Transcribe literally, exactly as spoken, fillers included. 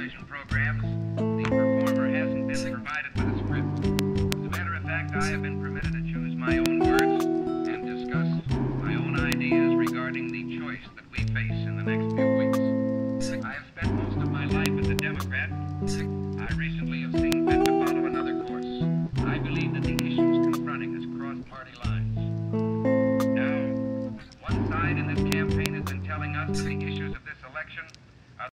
television programs, the performer hasn't been provided with a script. As a matter of fact, I have been permitted to choose my own words and discuss my own ideas regarding the choice that we face in the next few weeks. I have spent most of my life as a Democrat. I recently